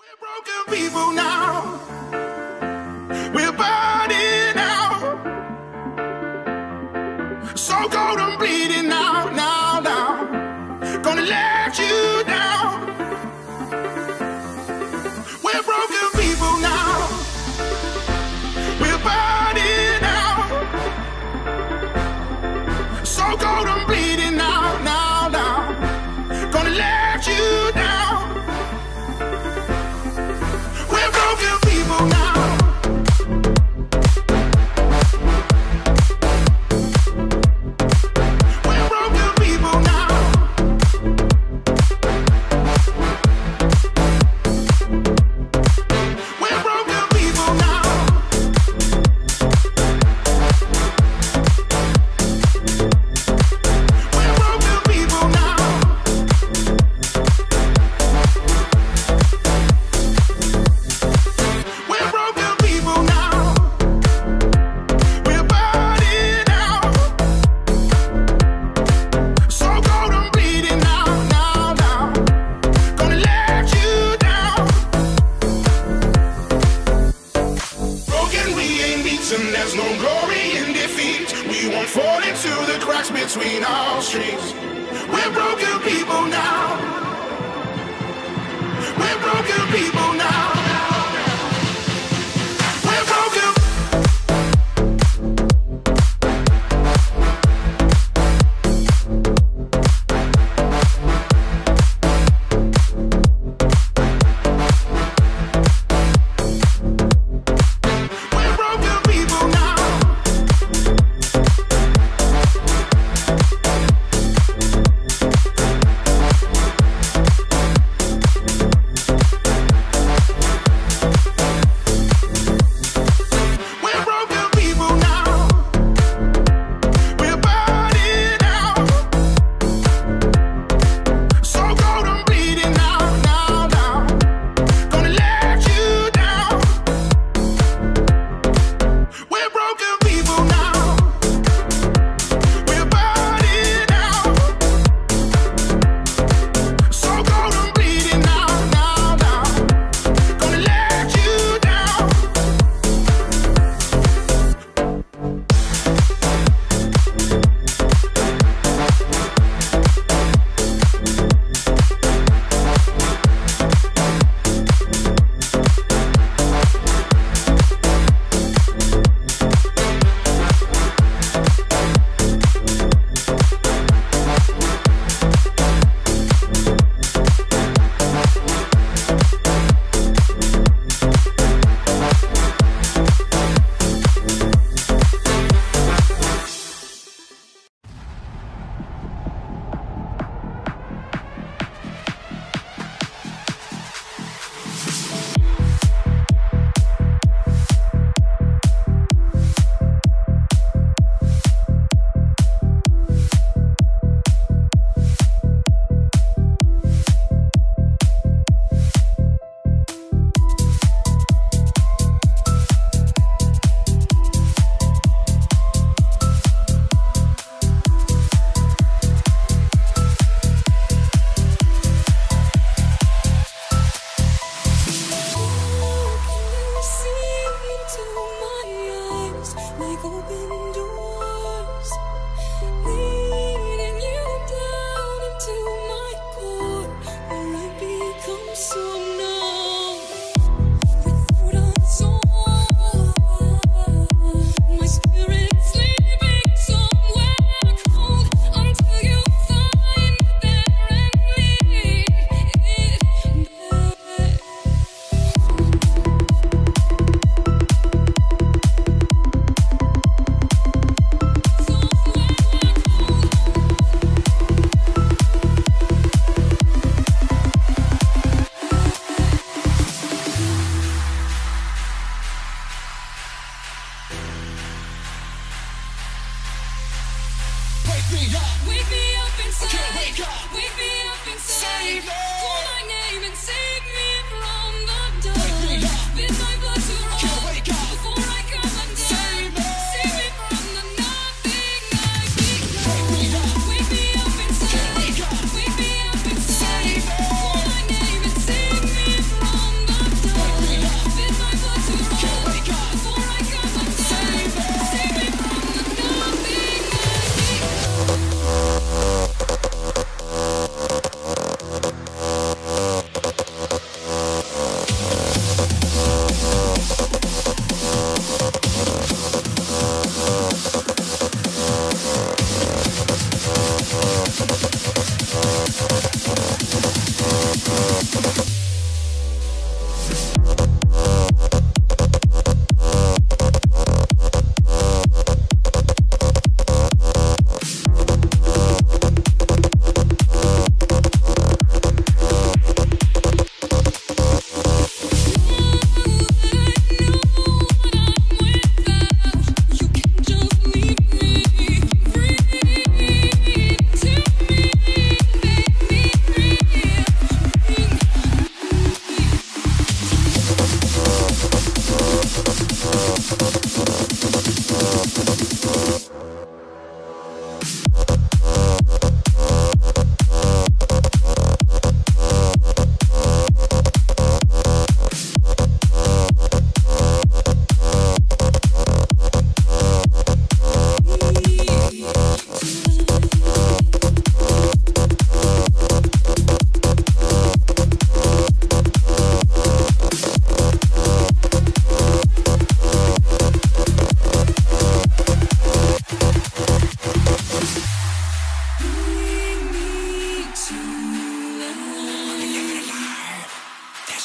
We're broken people now. We're burning out. So cold and bleeding now, now, now. Gonna let you down. We're broken people now. We're burning out. So cold and bleeding now, now, now. Gonna let you down. We're broken people now. We're broken people now. We're broken people now. We're broken people now. We're broken people now. We're burning out. So cold and bleeding now, now, now. Gonna let you down. Broken, we ain't beaten. There's no glory in defeat. We won't fall into the cracks between our streets. We're broken people now. We're broken people now. We're broken. We're broken people now.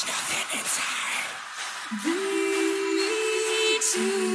Nothing inside. Bring me to